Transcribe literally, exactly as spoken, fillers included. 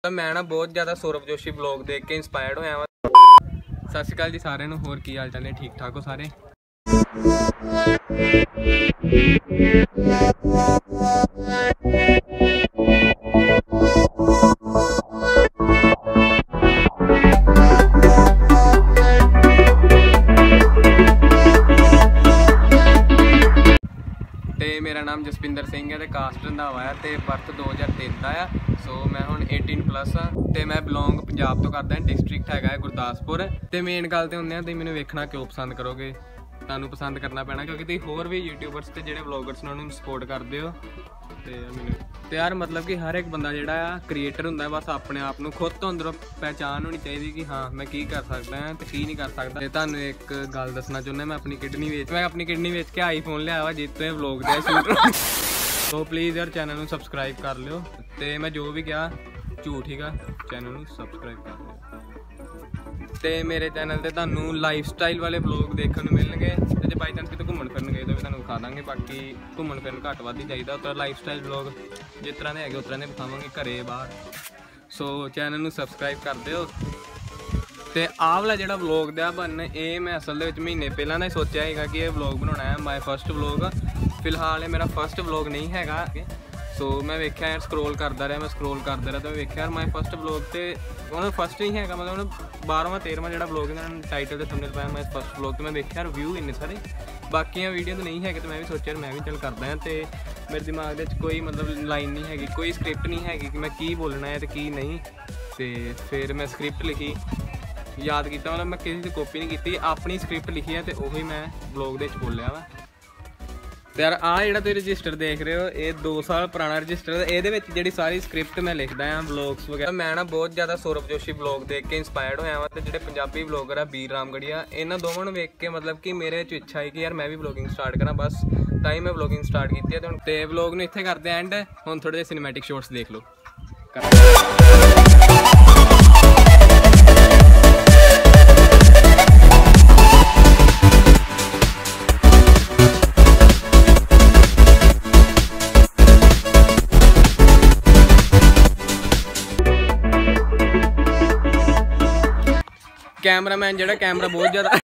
मैं ना बहुत ज़्यादा सौरभ जोशी ब्लॉग देख के इंस्पायर्ड होया वा। सत श्री अकाल जी सारे नूं, होर की हाल चाल है? ठीक ठाक हो सारे? ਤੇ मेरा नाम जसपिंदर सिंह है, कास्ट रंधावा है, तो बर्थ दो हज़ार तीन का आ। सो मैं हुण अठारह प्लस हाँ, तो मैं बिलोंग पंजाब तो करदा। डिस्ट्रिक्ट है गुरदासपुर। तो मेन गल तो होंदे तुसीं मैनूं वेखना क्यों पसंद करोगे, तुहानूं पसंद करना पैना क्योंकि तुसीं होर भी यूट्यूबर्स ते जिहड़े ब्लॉगर्स ने उन्होंने सपोर्ट करदे हो। ते मैनूं ते यार मतलब कि हर एक बंदा जिहड़ा आ क्रिएटर हुंदा, बस अपने आप नूं खुद तो अंदरों पहचान होनी चाहिए कि हाँ मैं की कर सकदा हां ते की नहीं कर सकदा। ते तुहानूं एक गल दसना चाहुंदा, मैं अपनी किडनी वेच मैं अपनी किडनी वेच के आईफोन लिया वा जित्तों ये व्लॉग दे शूट। तो प्लीज़ यार चैनल नूं सबसक्राइब कर लियो। ते मैं जो भी कहा झूठ ही गा, चैनल नूं सबसक्राइब कर लियो। ते मेरे चैनल ते तुहानूं लाइफ स्टाइल वाले व्लॉग देखने नूं मिलणगे। ते जे बाई चांस किते घूमण फिरन गए तो भी तुहानूं विखा दांगे। बाकी घूमण फिरन घੱਟ ਵੱਧ ही चाहिए, उस लाइफ स्टाइल व्लॉग जिस तरह के है उस तरह के विखावांगे घरे बाहर। सो चैनल नूं सबसक्राइब कर दिओ। ते आह वाला जिहड़ा व्लॉग दा बनना ये मैं असल दे विच महीने पहलां दा ही सोचिया हैगा कि ये व्लॉग बनाउणा है, माई फस्ट व्लॉग। फिलहाल ये मेरा फस्ट व्लॉग नहीं हैगा। सो मैं वेख्या यार स्क्रोल करता रहा मैं स्क्रोल करता रहा तो मैं वेख्या यार माई फस्ट व्लॉग तो उन्होंने फस्ट नहीं है, मतलब उन्होंने बारहवां तेरहवां जो व्लॉग इन्होंने टाइटल से थंबनेल पाया माई फस्ट व्लॉग। तो मैं वेख्या यार व्यू इन्ने सारे बाकी वीडियो तो नहीं है, तो मैं भी सोचा मैं भी चल करदा हां। तो मेरे दिमाग में कोई मतलब लाइन नहीं हैगी, कोई स्क्रिप्ट नहीं हैगी कि मैं की बोलना है तो की नहीं। तो फिर मैं स्क्रिप्ट लिखी, याद किया, मतलब मैं किसी की कॉपी नहीं की, अपनी स्क्रिप्ट लिखी है तो वही मैं व्लॉग दे विच बोलिया वा। तो यार आ जिहड़ा तुसीं रजिस्टर देख रहे हो ये दो साल पुराना रजिस्टर, ये जी सारी स्क्रिप्ट मैं लिखदा हाँ व्लॉग्स वगैरह। मैं ना बहुत ज़्यादा सौरभ जोशी ब्लॉग देख के इंस्पायर्ड होया वा। तो जिहड़े पंजाबी ब्लॉगर आ बीर रामगढ़िया, इन्हां दोवां नूं वेख के मतलब कि मेरे च इच्छा है कि यार मैं भी ब्लॉगिंग स्टार्ट करा, बस तां ही मैं ब्लॉगिंग स्टार्ट की है। तो ब्लॉग नूं इत्थे करदे एंड, हुण थोड़े जिहे सिनेमैटिक शॉट्स देख लो। कैमरामैन जो कैमरा बहुत ज़्यादा